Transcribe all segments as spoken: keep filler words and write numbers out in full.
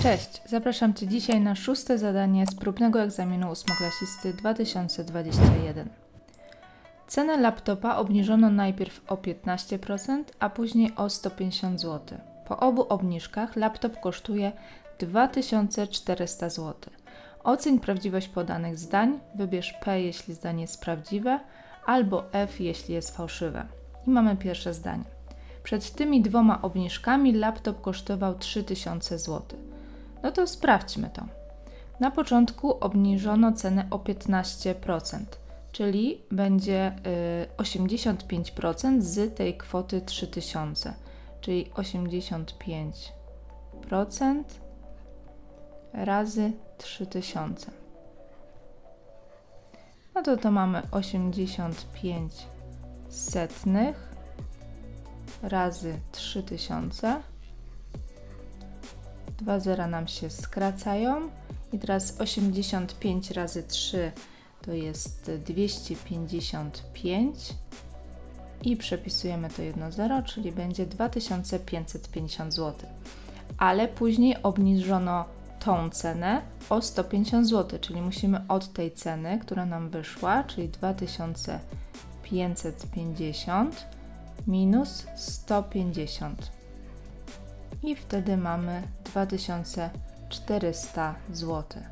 Cześć, zapraszam Cię dzisiaj na szóste zadanie z próbnego egzaminu ósmoklasisty dwa tysiące dwudziestego pierwszego. Cenę laptopa obniżono najpierw o piętnaście procent, a później o sto pięćdziesiąt złotych. Po obu obniżkach laptop kosztuje dwa tysiące czterysta złotych. Oceń prawdziwość podanych zdań, wybierz P, jeśli zdanie jest prawdziwe, albo F, jeśli jest fałszywe. I mamy pierwsze zdanie. Przed tymi dwoma obniżkami laptop kosztował trzy tysiące złotych. No to sprawdźmy to. Na początku obniżono cenę o piętnaście procent, czyli będzie y, osiemdziesiąt pięć procent z tej kwoty trzy tysiące, czyli osiemdziesiąt pięć procent razy trzy tysiące. No to to mamy osiemdziesiąt pięć setnych razy trzy tysiące. Dwa zera nam się skracają i teraz osiemdziesiąt pięć razy trzy to jest dwieście pięćdziesiąt pięć i przepisujemy to jedno zero, czyli będzie dwa tysiące pięćset pięćdziesiąt złotych. Ale później obniżono tą cenę o sto pięćdziesiąt złotych, czyli musimy od tej ceny, która nam wyszła, czyli dwa tysiące pięćset pięćdziesiąt minus sto pięćdziesiąt. I wtedy mamy dwa tysiące czterysta złotych.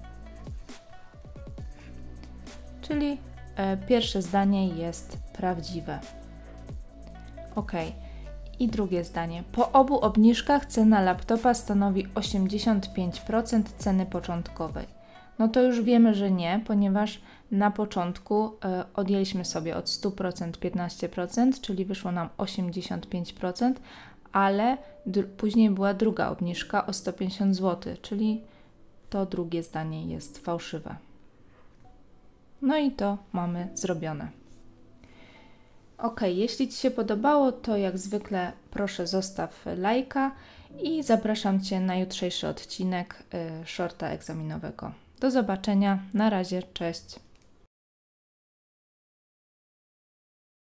Czyli e, pierwsze zdanie jest prawdziwe. Ok. I drugie zdanie. Po obu obniżkach cena laptopa stanowi osiemdziesiąt pięć procent ceny początkowej. No to już wiemy, że nie, ponieważ na początku e, odjęliśmy sobie od stu procent piętnaście procent, czyli wyszło nam osiemdziesiąt pięć procent, ale później była druga obniżka o sto pięćdziesiąt złotych, czyli to drugie zdanie jest fałszywe. No i to mamy zrobione. Ok, jeśli Ci się podobało, to jak zwykle proszę zostaw lajka i zapraszam Cię na jutrzejszy odcinek y, shorta egzaminowego. Do zobaczenia, na razie, cześć.